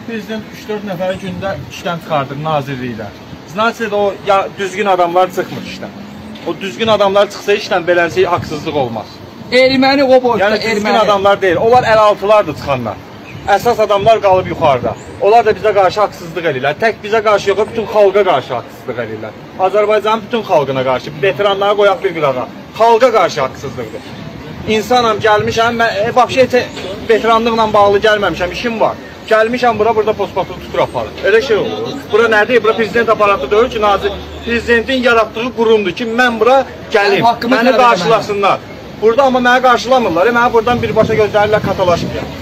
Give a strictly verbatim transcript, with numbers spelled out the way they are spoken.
Prezident üç dörd nəfəri gündə işdən çıxardır nazirliklə. Znasiya o ya düzgün adamlar çıxmır işdən. O düzgün adamlar çıxsa işdən beləncə haqsızlıq olmaz. Erməni o boşda, yəni, düzgün erməni. adamlar deyil. Onlar əl altılardır çıxanlar. Əsas adamlar qalıb yuxarıda. Onlar da bizə qarşı haqsızlıq edirlər. Tək bizə qarşı yox, bütün xalqa qarşı haqsızlıq edirlər. Azərbaycanın bütün xalqına qarşı, veteranlara qoyaq bir qırağa. Xalqa qarşı haqsızlıqdır. İnsanam, gəlmişəm, mən e, vəbşə veteranlıqla bağlı gəlməmişəm, işim var. Gəlmişəm bura, burada postpatulu tutur aparır. Elə şey olur. Bura nədir? Bura prezident aparatı deyil ki, nazir. Prezidentin yaratdığı qurumdur ki, mən bura gəlim, məni qarşılasınlar. Burada amma məni qarşılamırlar, mənə buradan birbaşa gözlərirlər, katalaşıb gəlir.